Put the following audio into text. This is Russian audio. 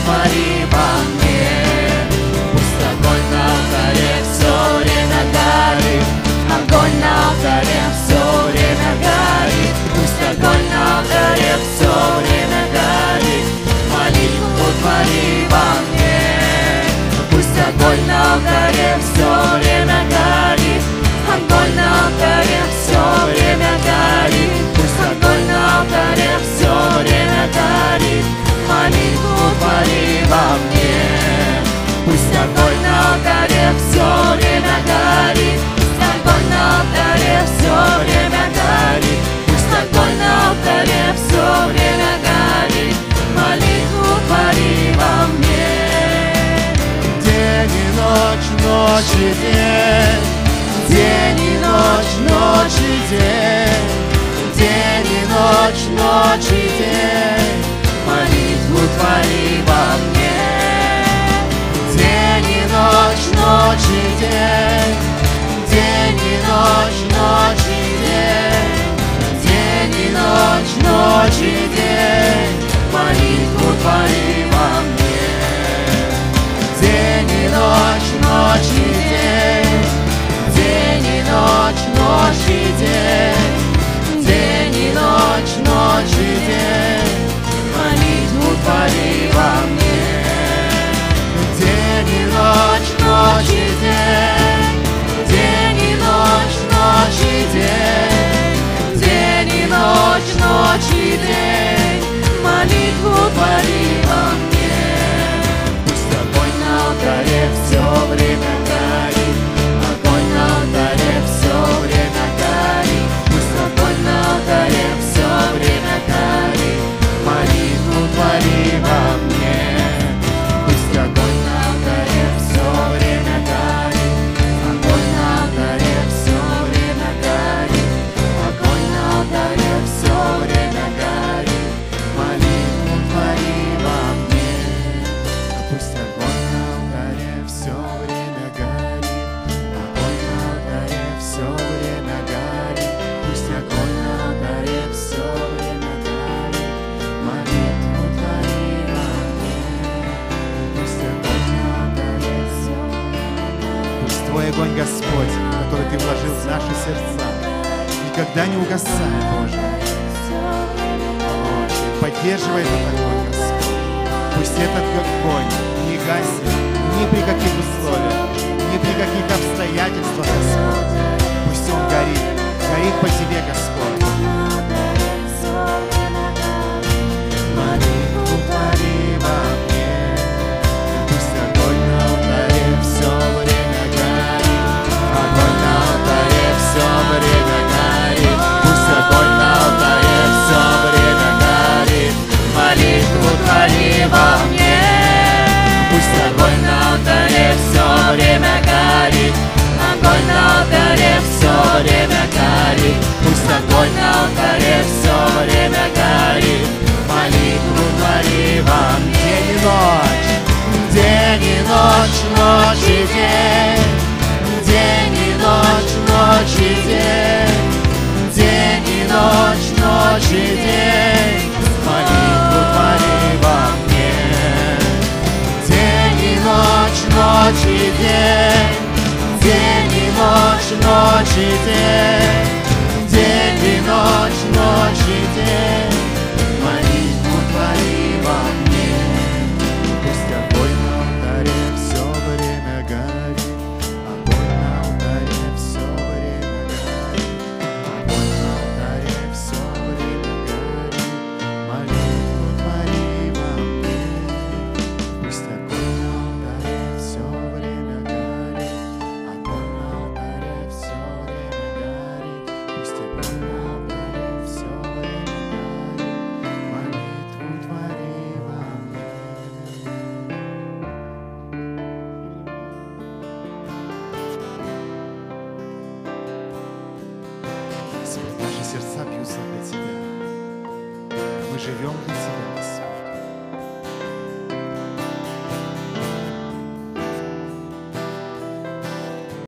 твори во мне. Пусть огонь на алтаре все время горит, огонь на алтаре все время горит. Пусть огонь на алтаре все время горит, молитву твори во мне. Пусть огонь на алтаре все время горит, огонь на алтаре все время горит. Пусть огонь на алтаре все время горит, молитву твори во мне. Пусть огонь на алтаре все время горит, огонь на алтаре все время горит. Пусть огонь на алтаре все время горит, молитву твори во мне. День и ночь, ночь и день, день и ночь, ночь и день, день и ночь, ночь и день, молитву твори во мне. День и ночь, ночь и день, день и ночь, ночь и день, день и ночь, ночь и день, молитву твори во мне. День и ночь, ночь и день, день и ночь, ночь и день, день и ночь, ночь и день, молитву твори во мне. День и ночь, ночь и день, день и ночь, ночь и день, день и ночь, ночь и день, молитву твори во мне. Пусть огонь на алтаре все время горит, огонь на алтаре все время горит. Пусть огонь на алтаре все время горит, молитву твори во мне. Пусть огонь на алтаре все время горит, огонь на алтаре все время горит, огонь на алтаре все время горит, молитву твори во мне. Пусть огонь на алтаре все время горит, огонь на алтаре все время горит. Пусть огонь на алтаре все время горит, молитву твори во мне. Пусть огонь на алтаре все время горит. Пусть Твой огонь, Господь, который Ты вложил в наши сердца, никогда не угасает, Боже. Поддерживай этот огонь, Господь. Пусть этот огонь не гаснет ни при каких условиях, ни при каких обстоятельствах, Господь. Пусть он горит, горит по Тебе, Господь. Молитву твори во мне. Пусть огонь на алтаре все время горит, огонь на алтаре все время горит. Пусть огонь на алтаре все время горит, молитву твори во мне. Пусть огонь на алтаре все время горит, огонь на алтаре все время горит. Пусть огонь на алтаре все время горит, молитву твори во мне. День и ночь, ночь и день, день и ночь, ночь и день, день и ночь, ночь и день, молитву твори во мне. День и ночь, ночь и день, день и ночь, ночь и день, день и ночь, ночь и день, молитву твори во мне. Пусть огонь на алтаре все время горит, огонь на алтаре все время горит, огонь на алтаре все время горит, молитву твори во мне. Пусть огонь на алтаре все время горит, огонь на алтаре все время горит. Пусть огонь на алтаре все время горит, молитву твори во мне. Господь, наши сердца бьются для Тебя. Мы живем для Тебя, Господь.